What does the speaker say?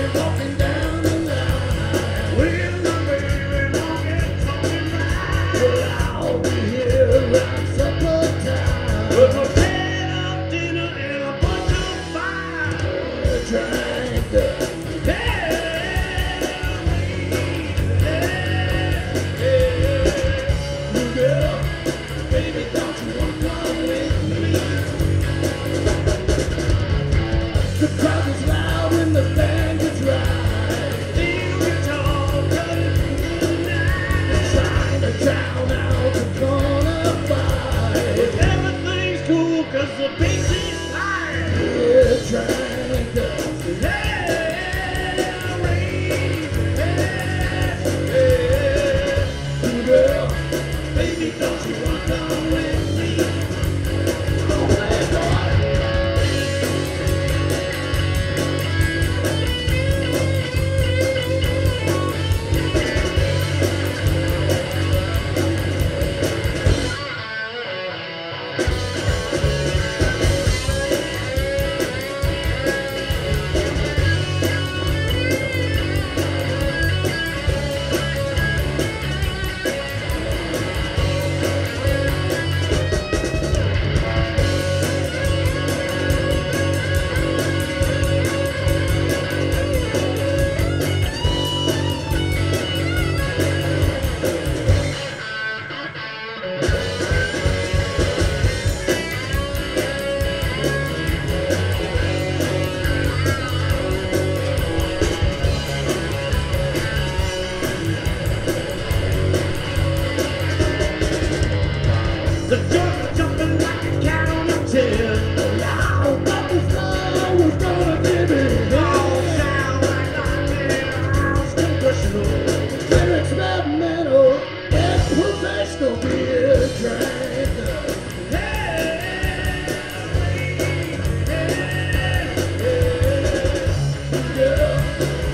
walking down the line. With my baby walking, talking right. Well, I'll be here around supper time. With my head up dinner and a bunch of fire. Trying to girl, baby, don't you wanna come with me? The crowd is loud when the band gets right. Feel guitar cutting through the night. The Chinatown out is gonna fight. But everything's cool 'cause the beat is fire. We're trying to girl, baby, don't you wanna come with me? Come on, bad boy. The joint's jumping like a cat on a tail. Loud, but the flow was gonna give it all. Sound like house congressional. Lyrics about metal and professional beer drink. Girl,